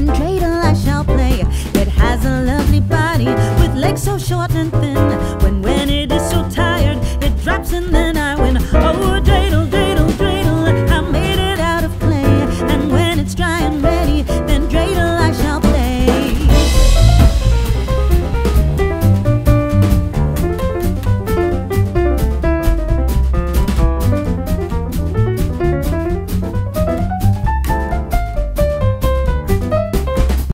dreidel I shall play. It has a lovely body with legs so short and thin.